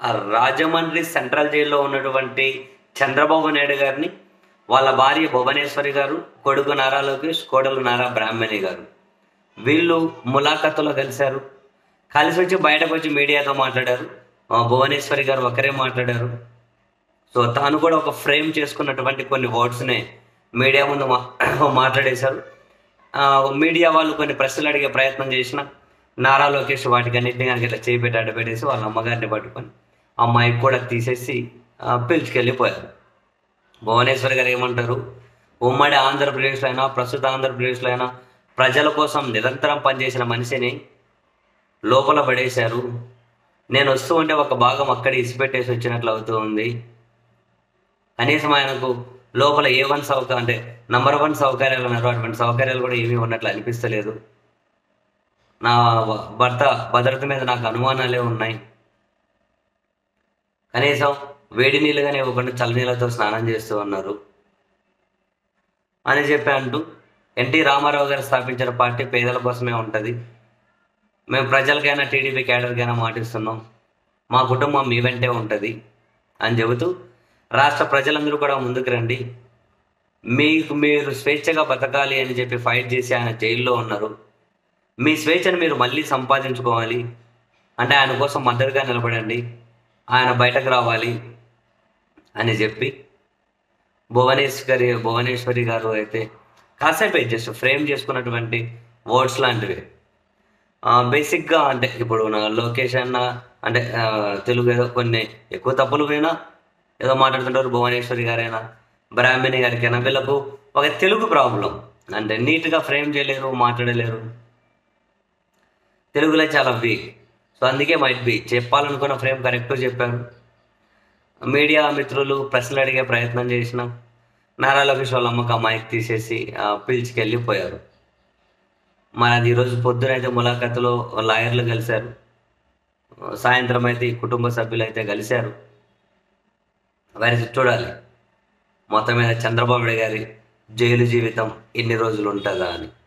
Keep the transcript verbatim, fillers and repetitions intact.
ఆ రాజమండ్రి సెంట్రల్ జైల్లో ఉన్నటువంటి చంద్రబాబు నాయుడు గారిని వాళ్ళ భార్య భువనేశ్వరి గారు, కొడుకు నారా లోకేష్, కోడలు నారా బ్రాహ్మణి గారు వీళ్ళు ములాఖతులో కలిశారు. కలిసి వచ్చి బయటకు వచ్చి మీడియాతో మాట్లాడారు. ఆ, భువనేశ్వరి గారు ఒకరే మాట్లాడారు. సో తాను కూడా ఒక ఫ్రేమ్ చేసుకున్నటువంటి కొన్ని వర్డ్స్ని మీడియా ముందు మా మాట్లాడేశారు. ఆ, మీడియా వాళ్ళు కొన్ని ప్రశ్నలు అడిగే ప్రయత్నం చేసిన నారా లోకేష్ వాటికి అన్నింటినీ కనుక ఇట్లా చేపెట్టి అడ్డపెట్టేసి వాళ్ళ అమ్మగారిని పట్టుకొని అమ్మాయికి కూడా తీసేసి ఆ, పిలుచుకెళ్ళిపోయారు. భువనేశ్వర్ గారు ఏమంటారు, ఉమ్మడి ఆంధ్రప్రదేశ్లో అయినా ప్రస్తుత ఆంధ్రప్రదేశ్లో అయినా ప్రజల కోసం నిరంతరం పనిచేసిన మనిషిని లోపల పడేశారు. నేను వస్తూ ఉంటే ఒక భాగం అక్కడ ఇసిపెట్టేసి వచ్చినట్లు అవుతూ ఉంది. కనీసం ఆయనకు లోపల ఏ వన్ సౌకర్యం అంటే నంబర్ వన్ సౌకర్యాలు ఉన్నారు, అటువంటి సౌకర్యాలు కూడా ఏమీ ఉన్నట్లు అనిపిస్తలేదు. నా భర్త భద్రత మీద నాకు అనుమానాలే ఉన్నాయి. కనీసం వేడి నీళ్ళుగానే ఇవ్వకుండా చల్లనీళ్ళతో స్నానం చేస్తూ ఉన్నారు అని చెప్పి అంటూ, ఎన్టీ రామారావు గారు స్థాపించిన పార్టీ పేదల కోసమే ఉంటుంది. మేము ప్రజలకైనా టీడీపీ క్యాడర్కైనా మాటిస్తున్నాం, మా కుటుంబం మీ వెంటే ఉంటుంది అని చెబుతూ, రాష్ట్ర ప్రజలందరూ కూడా ముందుకు రండి, మీకు మీరు స్వేచ్ఛగా బతకాలి అని చెప్పి ఫైట్ చేసి ఆయన జైల్లో ఉన్నారు. మీ స్వేచ్ఛను మీరు మళ్ళీ సంపాదించుకోవాలి అంటే ఆయన కోసం మద్దతుగా నిలబడండి, ఆయన బయటకు రావాలి అని చెప్పి భువనేశ్వరి భువనేశ్వరి గారు అయితే కాసేపు జస్ట్ ఫ్రేమ్ చేసుకున్నటువంటి వర్డ్స్ లాంటివి. బేసిక్గా అంటే ఇప్పుడు నా లోకేష్ అన్న అంటే ఆ, తెలుగు ఏదో కొన్ని ఎక్కువ తప్పులు పోయినా ఏదో మాట్లాడుతుంటారు. భువనేశ్వరి గారైనా బ్రాహ్మణి గారికైనా వీళ్ళకు ఒక తెలుగు ప్రాబ్లం, అంటే నీట్గా ఫ్రేమ్ చేయలేరు, మాట్లాడలేరు, తెలుగులో చాలా వీక్. సో అందుకే మైట్ బి చెప్పాలనుకున్న ఫ్రేమ్ కరెక్ట్గా చెప్పారు. మీడియా మిత్రులు ప్రశ్నలు అడిగే ప్రయత్నం చేసిన నారా లోకేష్ వాళ్ళ అమ్మక మైక్ తీసేసి ఆ, పిలిచికెళ్ళిపోయారు. మరి అది ఈరోజు పొద్దునైతే ములాఖతులో లాయర్లు కలిశారు, సాయంత్రం అయితే ఈ కుటుంబ సభ్యులు అయితే కలిశారు. వారి చూడాలి మొత్తం మీద చంద్రబాబు నాయుడు గారి జైలు జీవితం ఎన్ని రోజులు ఉంటుందా అని.